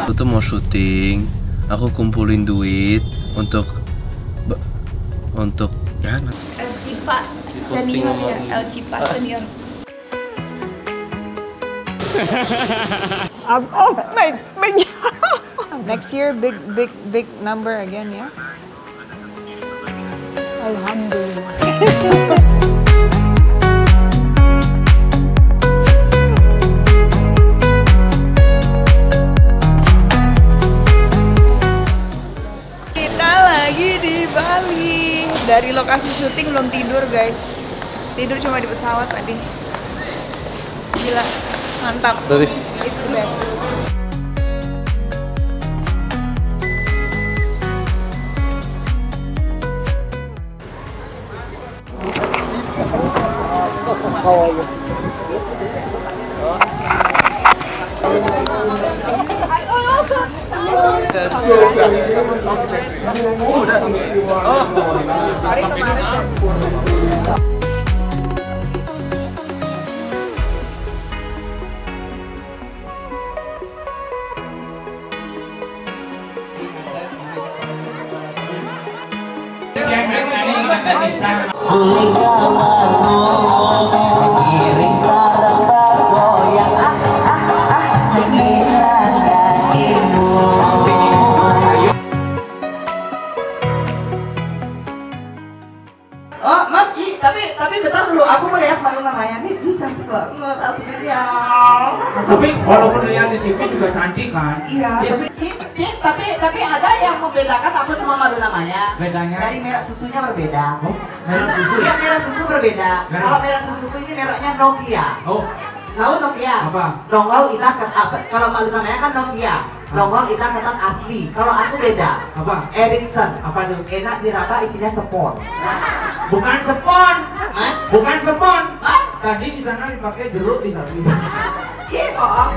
Aku tuh mau syuting, aku kumpulin duit untuk ya El Cipa senior ya, El Cipa senior. Oh my. Next year big number again ya. Alhamdulillah. Kita lagi di Bali. Dari lokasi syuting belum tidur guys. Tidur cuma di pesawat tadi. Gila, mantap. It's the best. How are you? Oh, Mak, tapi bentar dulu, aku mau lihat baru namanya nih, dia cantik banget aslinya. Tapi walaupun lihat di TV juga cantik kan? Iya, tapi ada yang membedakan aku sama Madu namanya. Bedanya? Dari merek susunya berbeda. Oh, merek susu? Iya, merek susu berbeda. Merek? Kalau merek susuku ini mereknya Nokia. Oh, Tahu Nokia? Apa? Nongol itak apa? Kalau Madu namanya kan Nokia. Nongol itak ketat asli. Kalau aku beda. Apa? Ericsson. Apa tuh? Enak diraba, isinya spon. Bukan spon. Hah? Bukan spon. Hah? Tadi di sana dipakai jeruk di sana. Iya, bohong.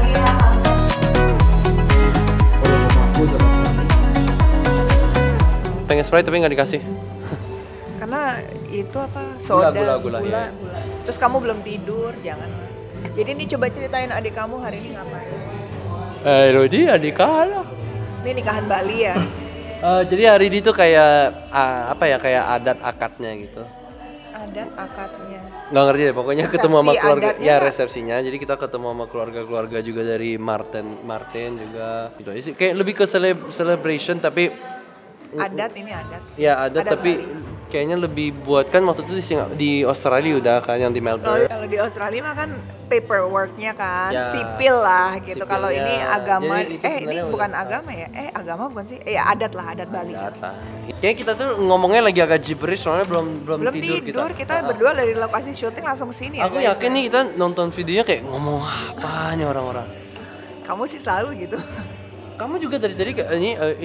pengen Sprite tapi nggak dikasih. Karena itu apa? Soda, Gula, ya. Terus kamu belum tidur, jangan. Jadi ini coba ceritain adik kamu hari ini ngapain? Rodi adik kalah. Ini nikahan Bali ya? Jadi hari ini tuh kayak apa ya, kayak adat akadnya gitu. Adat akadnya. Nggak ngerti deh, pokoknya Resepsi ketemu sama keluarga. adatnya Ya nggak? resepsinya, jadi kita ketemu sama keluarga juga dari Martin juga. Gitu aja sih. Kayak lebih ke celebration tapi Adat ini adat. ya adat tapi Bali. kayaknya lebih buat kan waktu itu di Australia udah kan yang di Melbourne. Kalau di Australia mah kan paperworknya kan, Ya, sipil lah gitu. Kalau sipilnya. ini agama, Jadi itu ini sebenarnya bukan udah- agama ya? Agama bukan sih? Adat lah, adat Bali. Adat lah. Kayaknya kita tuh ngomongnya lagi agak gibberish soalnya belum Belum tidur kita berdua dari lokasi syuting langsung kesini ya. Aku guys. yakin nih kita nonton videonya kayak ngomong apa nih orang-orang. Kamu sih selalu gitu. Kamu juga dari tadi kayak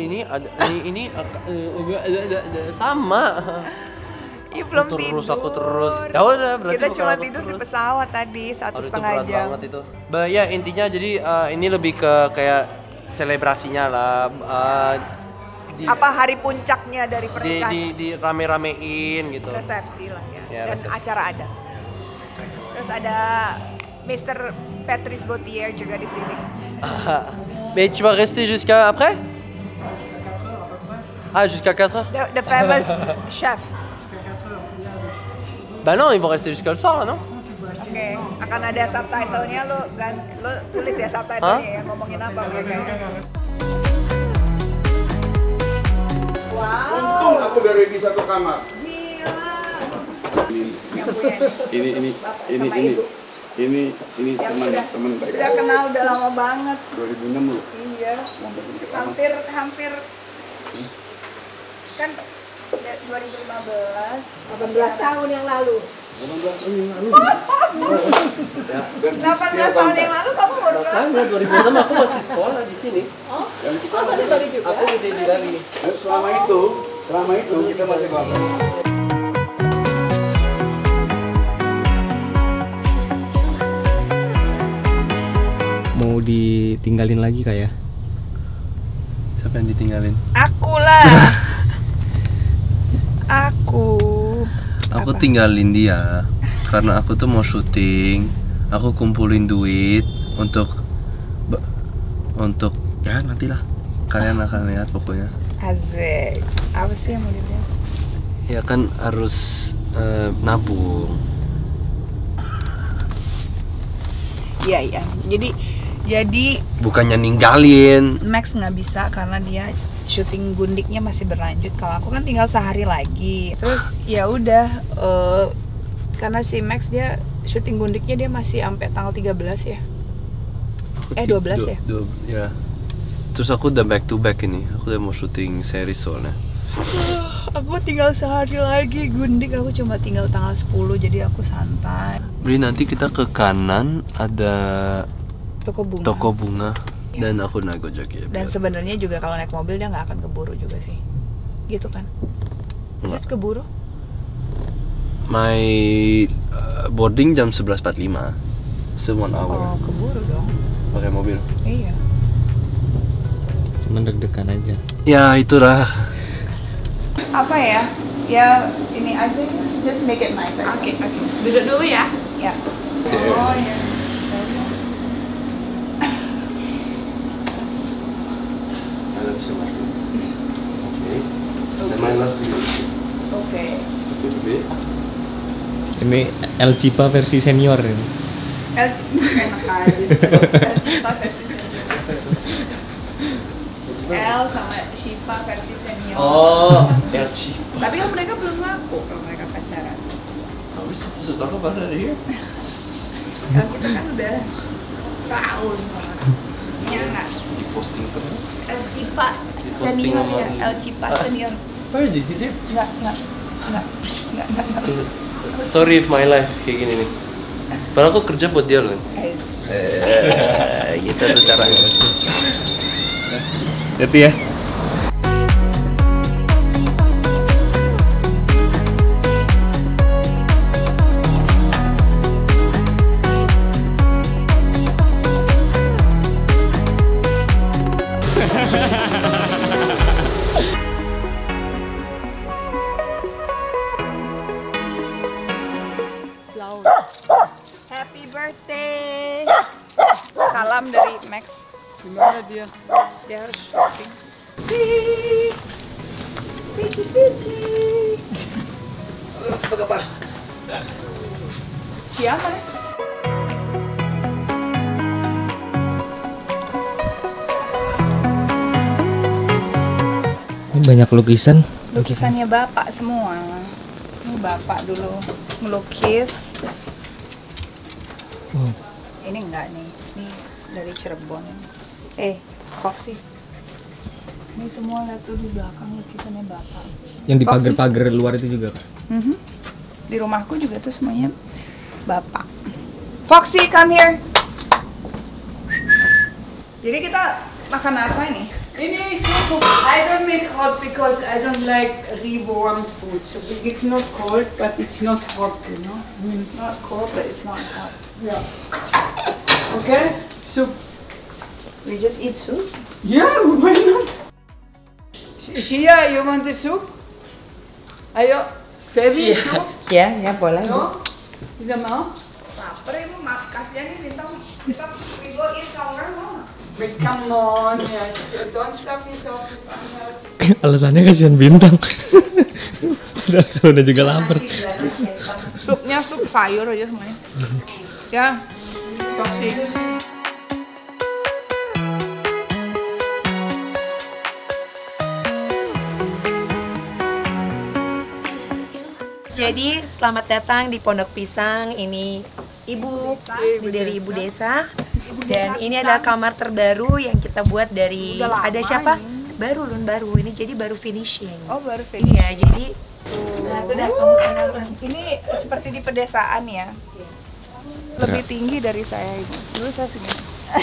sama. Ih, belum Terus tidur. aku terus. Ya udah berarti kita bukan cuma aku tidur di terus. pesawat tadi 1,5 Aduh, itu berat jam. banget itu. Ya intinya jadi ini lebih ke kayak selebrasinya lah. Apa hari puncaknya dari pernikahan? di rame-ramein gitu. Resepsi lah ya. Ya, Dan resepsi. acara adat. Terus ada Mr. Patrice Bautier juga di sini. Mais tu vas rester jusqu'à après? Ah, jusqu'à 4 heures? The famous chef. Bah non, ils vont rester jusqu'à le soir, non? Oke, akan ada subtitlenya, lo tulis ya subtitlenya ya, ngomongin apa mereka ya. Wow, Untung aku dari di satu kamar. gila. Yang punya Ini yang teman baik. sudah kenal udah lama banget. 2006 loh. Iya, hampir kan 2015, 18 tahun yang lalu. 18 tahun yang lalu. 18 tahun yang lalu kamu baru Makanya 2006 aku masih sekolah di sini. Dan kita Masih Bali juga. Aku di Bali. selama itu kita masih ngobrol. Mau ditinggalin lagi kak ya? Siapa yang ditinggalin? Aku lah. Aku Tinggalin dia karena aku tuh mau syuting. Aku kumpulin duit untuk Ya nantilah kalian akan lihat pokoknya. Asik. Apa sih yang mau dilihat? Ya kan harus nabung. Iya. Jadi Bukannya ninggalin. Max nggak bisa karena dia syuting gundiknya masih berlanjut. Kalau aku kan tinggal sehari lagi. Terus ya udah karena si Max dia syuting gundiknya dia masih sampai tanggal 13 ya. 12 ya? Ya. Terus aku udah back to back ini. Aku udah mau syuting series soalnya. Aku tinggal sehari lagi gundik, aku cuma tinggal tanggal 10 jadi aku santai. Beli nanti kita ke kanan ada Toko bunga. Dan aku naik Gojek ya. Dan sebenarnya juga kalau naik mobil dia nggak akan keburu juga sih, gitu kan? Is it keburu? My boarding jam 11.45. So 1 hour. Oh keburu dong. Pakai mobil. Iya. Cuman deg-degan aja. Ya itulah. Apa ya? Ya ini aja, just make it nice aja. Oke. Duduk dulu ya. Ya. Oh ya. Oke. Ini El Cipa versi senior ini. Enak aja. El Shifa versi senior. El sama Shifa versi senior. Oh, LC. Tapi kan mereka belum ngaku kalau mereka pacaran. Kamu bisa talk about it here? Kalau kita kan udah tahu semua. Iya nggak? Di posting terus. El Shifa Posting senior sama ya. ini. El Shifa senior. Where is it? Is it? Nggak. Story of my life kayak gini nih. Padahal aku kerja buat dia loh. Guys. Gitu tuh caranya. Jadi ya. Happy birthday. Salam dari Max. Gimana dia? Dia harus shopping. Pici. Apa kabar? Siapa? Ini banyak lukisan. Lukisannya bapak semua. Ini bapak dulu ngelukis. Oh. Ini enggak nih. Ini dari Cirebon. Foxy. Ini semua lihat tuh di belakang lukisannya bapak. Yang di Foxy. pagar-pagar luar itu juga kan? Di rumahku juga tuh semuanya bapak. Foxy, come here. Jadi kita makan apa nih? Ini soup. I don't make hot because I don't like rewarmed food. So it's not cold, but it's not hot, you know. It's not cold, but it's not hot. Yeah. Okay. Soup. We just eat soup. Yeah, why not? Shia, you want the soup? Ayo, baby, soup? Ya boleh. No? Tidak mau? Lapar ibu, kasihan nih bintang. Kita we go eat somewhere mau. But come on, yes. Don't stuff yourself with Alasannya kasihan bintang. Padahal kalau udah juga lapar. Supnya sup sayur aja semuanya. Ya, Foxy. Jadi selamat datang di Pondok Pisang. Ini ibu dari Ibu Desa. Dan ini adalah kamar terbaru yang kita buat dari Udah lama ada siapa? ini. Baru ini jadi baru finishing. Oh baru finish. Iya, jadi Nah, itu dah kamu kenal tuh. Ini seperti di pedesaan ya. Lebih tinggi dari saya ibu. Dulu saya segini.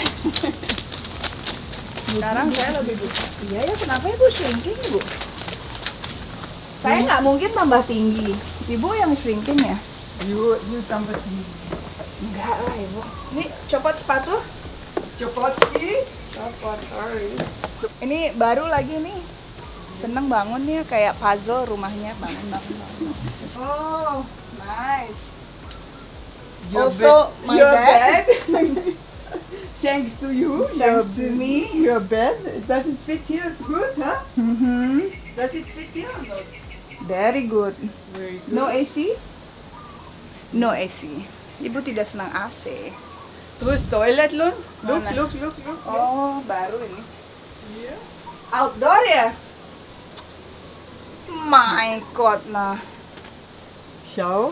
Sekarang saya lebih besar. Iya ya, kenapa ibu shrinking ibu? Saya nggak mungkin tambah tinggi. Ibu yang shrinking ya? You tambah tinggi. Enggak lah ibu. Ini copot sepatu? Chopotki? Copot, sorry. Ini baru lagi nih. Seneng bangun nih kayak puzzle rumahnya. Bangun. Oh, nice. Your Also, bed- my your bed. Thanks to you. Thanks to me. Your bed. Does it fit here good, huh? Does it fit here or not? Very good. Very good. No AC? No AC. Ibu tidak senang AC. Terus toilet lo? Look, Mana? look. Oh, baru ini. Here. Outdoor ya? My God, nah. Shower.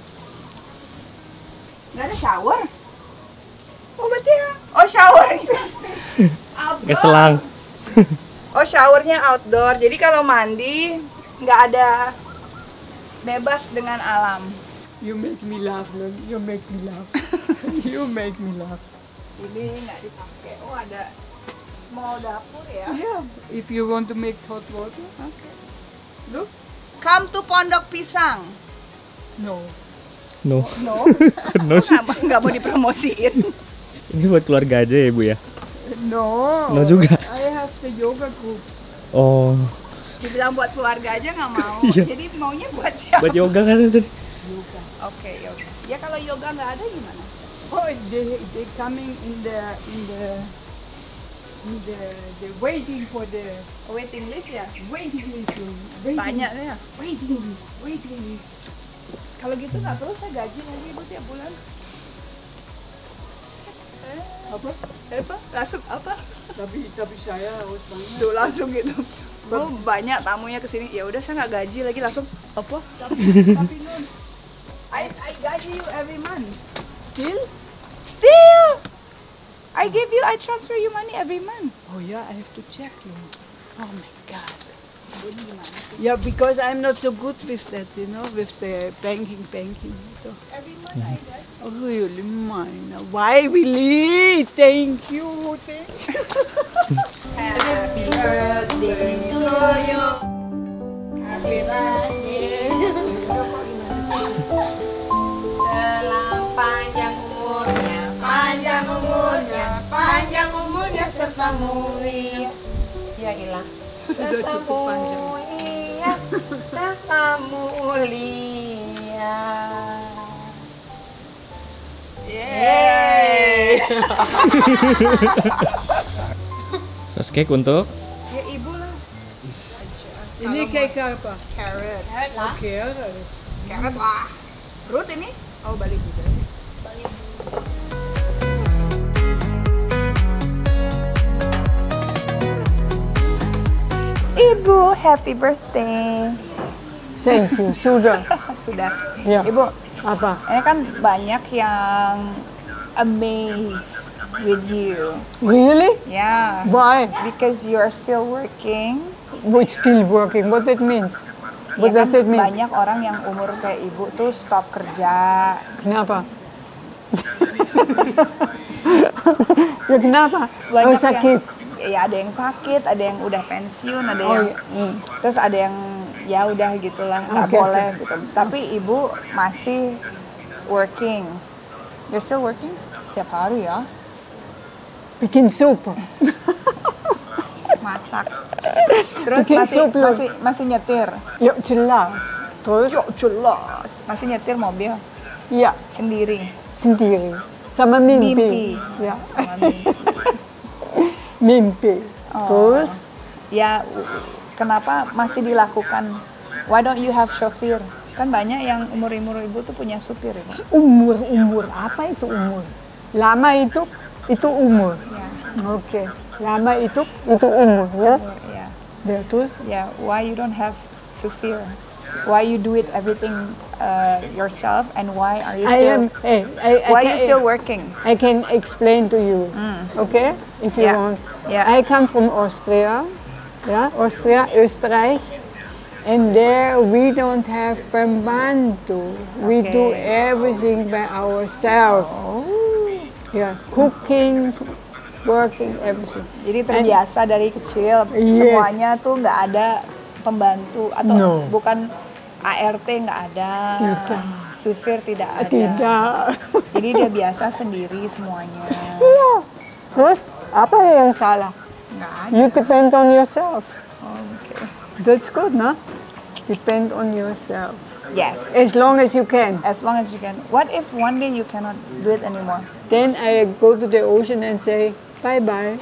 Nggak ada shower? Oh, berarti ya? Oh, shower. Outdoor. Keselang. Oh, showernya outdoor. Jadi kalau mandi nggak ada, bebas dengan alam. You make me laugh, Lon. You make me laugh. You make me laugh. Ini nggak dipakai. Oh, ada small dapur ya. Yeah. If you want to make hot water, okay. Look. Come to Pondok Pisang. No. No. No. No sih. Nggak mau dipromosiin. Ini buat keluarga aja ya Bu ya? No. No juga. I have the yoga group. Oh, Dibilang buat keluarga aja nggak mau. Iya. Jadi maunya buat siapa? buat yoga kan tadi. Oke, yoga. Ya kalau yoga nggak ada gimana? Oh, they coming in the waiting for the Waiting list ya? waiting list. Banyak ya. Waiting list. Kalau gitu nggak perlu saya gaji lagi ibu tiap bulan. Apa? Apa? Langsung apa? Tapi saya harus banyak. Duh, langsung gitu. Oh, banyak tamunya kesini. Ya udah saya nggak gaji lagi langsung. Apa? Tapi no. I gaji you every month. Still? I transfer you money every month. Oh yeah, I have to check you. Oh my God. Ini gimana sih? Yeah, because I'm not so good with that, you know, with the banking. So. Every month I gaji. Oh, really, mine. Why, Willie? Thank you. Happy birthday to you. Happy birthday. Selang panjang umurnya serta mulia. Ya ilah. Sudah cukup panjang. Mulia, serta mulia. Yeay. Terus cake untuk Ya ibu lah. Ini cake apa? Carrot. Carrot lah. Carrot. Carrot lah. Root ini? Oh, balik juga. Ibu, happy birthday. Thank you. Sudah. Sudah. Ya. Ibu, Apa? ini kan banyak yang amazed with you. Really? Yeah. Why? Because you are still working. We're still working. What that means? What Ya does kan it mean? banyak orang yang umur kayak ibu tuh stop kerja. Kenapa? Ya kenapa? Banyak Oh, sakit. Ya ada yang sakit, ada yang udah pensiun, ada Oh, yang iya. terus ada yang ya udah gitulah nggak Oke, boleh gitu. Tapi ibu masih working. You're still working? Setiap hari ya? Bikin sup. Masak. Terus Bikin masih sup, loh. masih nyetir. Ya jelas. Terus? Jelas. Masih nyetir mobil Ya sendiri. sendiri. Sama mimpi. Mimpi. Ya. Sama mimpi. Mimpi. Terus? Ya kenapa masih dilakukan? Why don't you have chauffeur? Kan banyak yang umur-umur ibu tuh punya supir ibu. Umur. Apa itu umur? Lama itu umur. Ya. Oke. Lama itu umur ya. Ya. Ya, terus? Yeah, why you don't have supir? Why you do it everything yourself, and why are you still? Why you still working? I can explain to you. Okay, if you Yeah. want. Yeah. I come from Austria. Yeah, Österreich. And there we don't have pembantu. We do Okay. everything by ourselves. Yeah, cooking, working, everything. Jadi terbiasa dari kecil, Yes. semuanya tuh nggak ada pembantu atau No. bukan ART nggak ada, Tidak. supir tidak ada. Tidak. Jadi dia biasa sendiri semuanya. Terus apa yang salah? Nggak ada. You depend on yourself. Okay. That's good, no? Depend on yourself. Yes. as long as you can. As long as you can. What if one day you cannot do it anymore? Then I go to the ocean and say, bye-bye.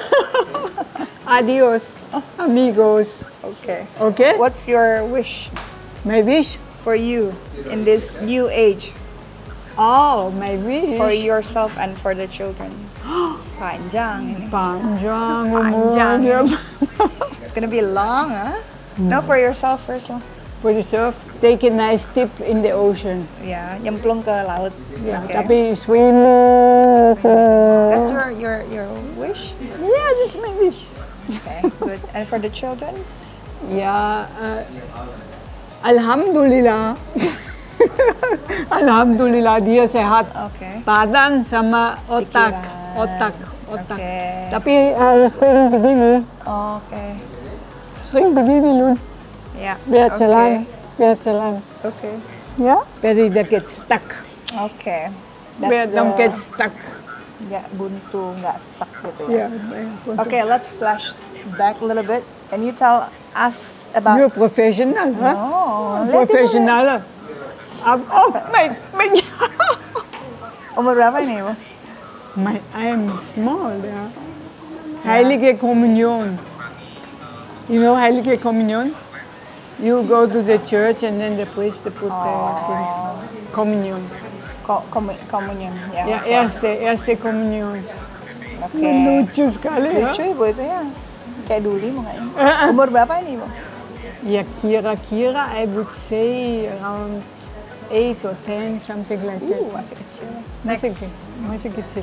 Adios, amigos. Okay. Okay? What's your wish My wish? for you in this new age? Oh, my wish. For yourself and for the children. Panjang ini. Panjang Panjang. umurnya. It's gonna be long, huh? No, for yourself first lah. For yourself, take a nice dip in the ocean. Ya, nyemplung ke laut. Yeah, Okay. tapi swimming. That's your wish. Yeah, that's my wish. Okay, good. And for the children? Ya, Alhamdulillah. Alhamdulillah dia sehat. Okay. Badan sama otak. Pikiran. Otak. Okay. Tapi sering begini. Okay. Sering begini, Lun. Yeah. Biar Okay. jalan. Okay. Ya? Biar tidak get stuck. Okay. Biar don't get stuck. Nggak buntu, nggak stuck gitu ya. Ya, Okay, let's flash back a little bit. And you tell us about... You're professional, huh? Oh, Professional. Oh, my, Umur berapa ini, Ibu? I'm small, yeah. Heilige Kommunion. You know Heilige Kommunion? You go to the church and then the priest put the things. Communion. Komunion, ya. Ya, erste Kommunion. Oke. Lucu sekali ya. Lucu Ibu itu ya. Kayak duli mukanya. Umur berapa ini, Ibu? Ya, kira-kira I would say around 8 or 10, something like that. Masih kecil. Masih kecil.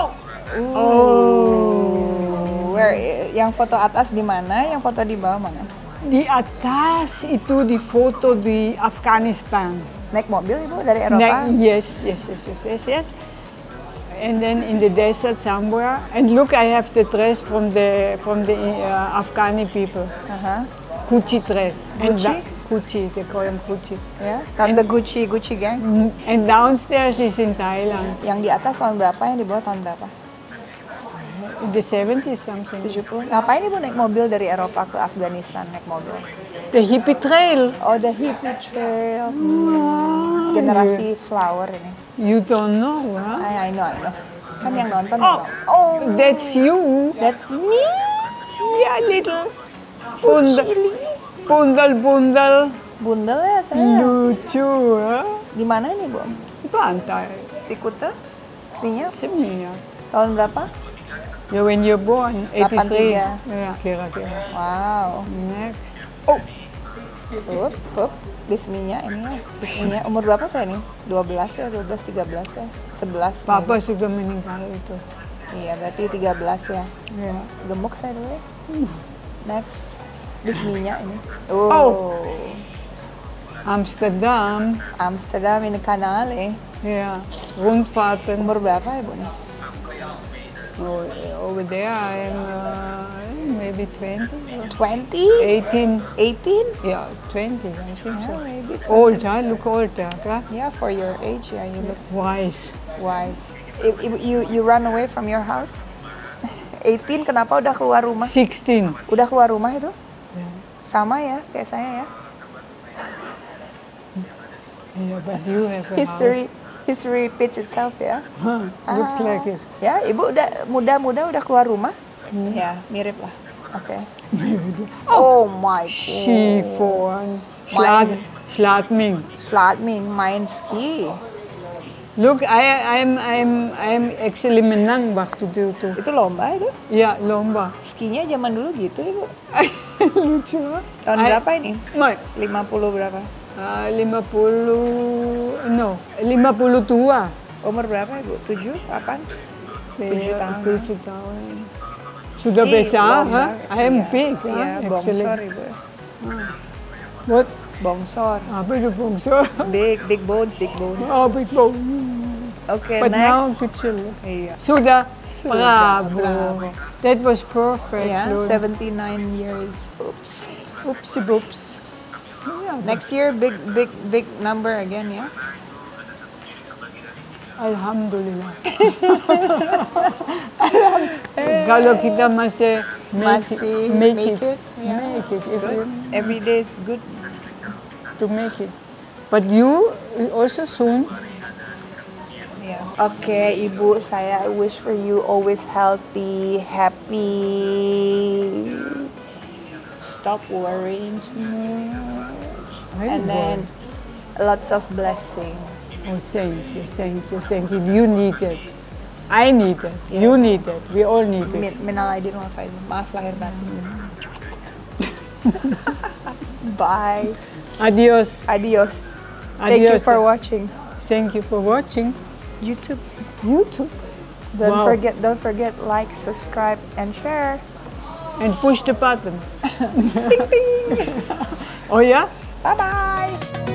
Yang foto atas di mana? Yang foto di bawah mana? Di atas itu di foto di Afghanistan. Naik mobil Ibu dari Eropa? Yes. And then in the desert somewhere. And look, I have the dress from the Afghani people. Gucci dress. Gucci? Gucci, they call them Gucci. Ya, not the Gucci gang. And downstairs is in Thailand. Yang di atas tahun berapa, yang di bawah tahun berapa? In the 70s something. 70. Ngapain Ibu naik mobil dari Eropa ke Afghanistan naik mobil? The hippie trail. Oh, the hippie trail. Generasi flower ini. You don't know, huh? I know. Kan yang nonton Oh, that's you. that's me. Yeah, little Chili. bundel. Bundel ya saya. Lucu, huh? Di mana ini, Bu? Pantai. Di Kuta? Resminya? Sebenarnya. Tahun berapa? Yeah, when you're born, 83. 83. Yeah, kira-kira. Wow. Next. Up. Bisminya ini ya. Bisminya umur berapa saya nih? 12 ya, 13 ya. 11. Papa sudah meninggal itu. Iya, berarti 13 ya. Ya. Gemuk saya dulu ya. Next. Bisminya ini. Amsterdam. Amsterdam ini kanale. Ja, rondvaarten. Umur berapa Ibu nih? Over there I am maybe 20. 20? 18. 18? Yeah, 20, I think so. Maybe 20. Old, huh? Look old, huh? Yeah, for your age, yeah, you look Wise. wise. You run away from your house? 18, kenapa udah keluar rumah? 16. Udah keluar rumah itu? Sama ya, kayak saya ya. Yeah, but you have a History repeats itself ya. house. Looks like it. Ya, Ibu udah muda udah keluar rumah? Ya, mirip lah. Oke. Oh my god. Skiform. Sladming. Sladming, main ski. Look, I'm actually menang waktu itu. Itu lomba itu? Ya, lomba. Skinya zaman dulu gitu Ibu. Lucu. Tahun berapa ini? 50 50 berapa? 52. Umur berapa Ibu? 7? 8? 7 tahun. 7 tahun. Sudah Ski, besar, lomba. huh? I am Iya. big, Iya, actually. bongsor Ibu. What? Bongsor. Apa itu bongsor? Big bones. Oh, big bone. Oke, But now next. kecil. Iya. Sudah. Sudah, Bravo. bravo. That was perfect. Ya, Lord. 79 years. Oops. Oopsie boops. Next year big number again ya. Alhamdulillah. Kalau kita masih make it. Yeah. Make it. If you Every day is good. to make it. But you also soon. Yeah. Oke, Ibu, saya wish for you always healthy, happy. Stop worrying too much. And then lots of blessing. Oh, thank you, thank you, thank you. You need it. I need it. You need it. We all need it. Minal aidin wal faizin. Maaf lahir batin. Bye. Adios. Adios. Thank you Adios. for watching. Thank you for watching YouTube. YouTube. Don't Wow. forget, like, subscribe, and share. And push the button. Oh yeah? Bye bye.